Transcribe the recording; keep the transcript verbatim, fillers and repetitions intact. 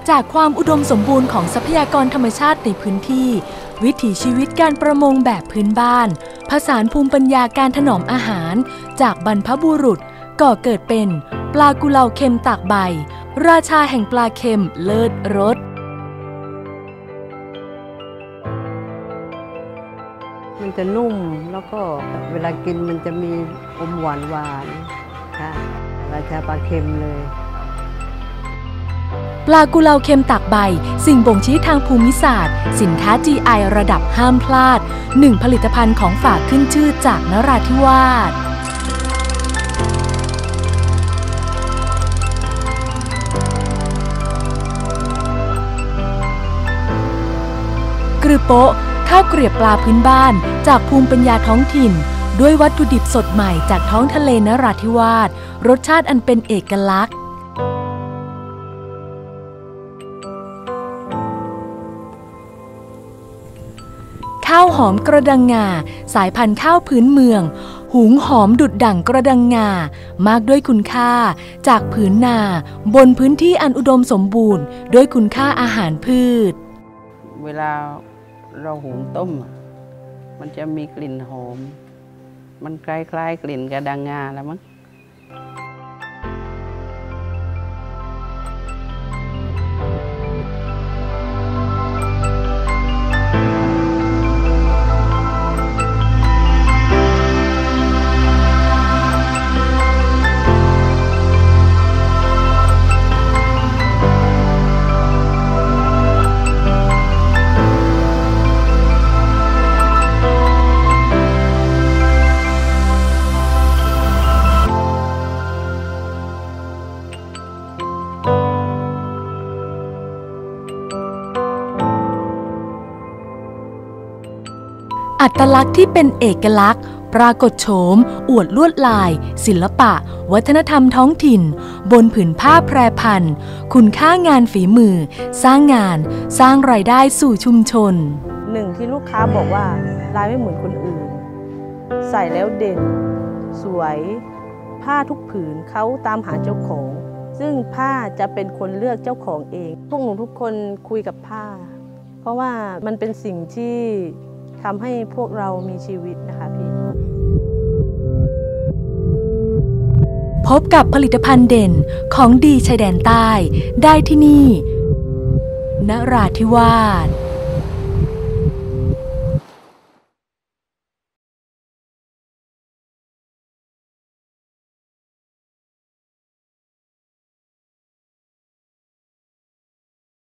จากความอุดมสมบูรณ์ของทรัพยากรธรรมชาติในพื้นที่วิถีชีวิตการประมงแบบพื้นบ้านผสานภูมิปัญญาการถนอมอาหารจากบรรพบุรุษก่อเกิดเป็นปลากุเลาเค็มตากใบราชาแห่งปลาเค็มเลิศรสมันจะนุ่มแล้วก็เวลากินมันจะมีอมหวานหวานค่ะราชาปลาเค็มเลยปลากุเลาเค็มตากใบสิ่งบ่งชี้ทางภูมิศาสตร์สินค้า จี ไอ ระดับห้ามพลาดหนึ่งผลิตภัณฑ์ของฝากขึ้นชื่อจากนราธิวาสกรือโป๊ะข้าวเกรียบปลาพื้นบ้านจากภูมิปัญญาท้องถิ่นด้วยวัตถุดิบสดใหม่จากท้องทะเลนราธิวาสรสชาติอันเป็นเอกลักษณ์ข้าวหอมกระดังงาสายพันธุ์ข้าวพื้นเมืองหุงหอมดุจดั่งกระดังงามากด้วยคุณค่าจากผืนนาบนพื้นที่อันอุดมสมบูรณ์ด้วยคุณค่าอาหารพืชเวลาเราหุงต้มมันจะมีกลิ่นหอมมันคล้ายๆกลิ่นกระดังงาแล้วมั้งอัตลักษณ์ที่เป็นเอกลักษณ์ปรากฏโฉมอวดลวดลายศิลปะวัฒนธรรมท้องถิ่นบนผืนผ้าแพรพันธุ์คุณค่างานฝีมือสร้างงานสร้างรายได้สู่ชุมชนหนึ่งที่ลูกค้าบอกว่าลายไม่เหมือนคนอื่นใส่แล้วเด่นสวยผ้าทุกผืนเขาตามหาเจ้าของซึ่งผ้าจะเป็นคนเลือกเจ้าของเองพวกหนูทุกคนคุยกับผ้าเพราะว่ามันเป็นสิ่งที่ทำให้พวกเรามีชีวิตนะคะพี่พบกับผลิตภัณฑ์เด่นของดีชายแดนใต้ได้ที่นี่นราธิวาส